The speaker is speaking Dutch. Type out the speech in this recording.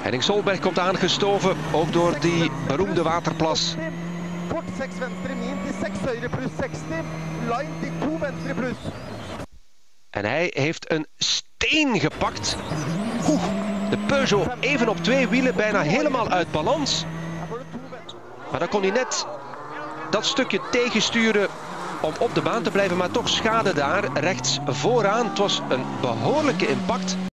Henning Solberg komt aangestoven, ook door die beroemde waterplas. Kort 6 venstre min til 6 høyre pluss 60. Line til 2 venstre pluss. En hij heeft een steen gepakt. De Peugeot even op 2 wielen, bijna helemaal uit balans. Maar dan kon hij net dat stukje tegensturen om op de baan te blijven, maar toch schade daar rechts vooraan. Het was een behoorlijke impact.